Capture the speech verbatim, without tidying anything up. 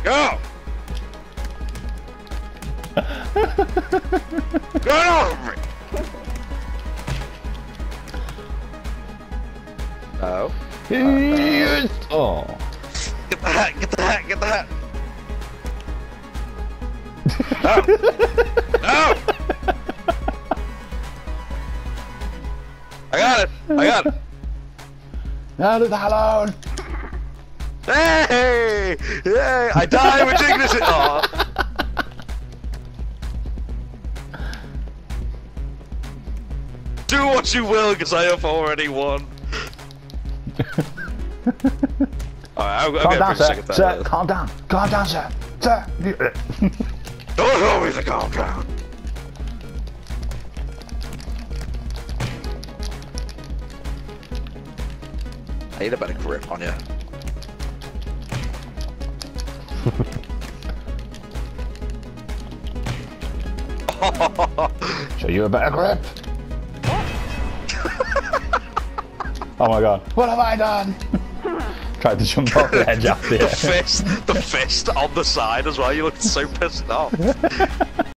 Go! Get over me! No. Yes. Oh. Get the hat, get the hat, get the hat! No! No! I got it! I got it! Now leave that alone. Hey! Hey! I die with dignity! Oh. Do what you will, because I have already won. Alright, I'll, I'll Calm get down, a sir. second Sir, time. calm down. Calm down, sir. Sir. Don't tell me to calm down. I need a better grip on you. Show you a better grip. Oh my god. What have I done? Tried to jump off the edge after The it. fist, the fist on the side as well. You looked so pissed off.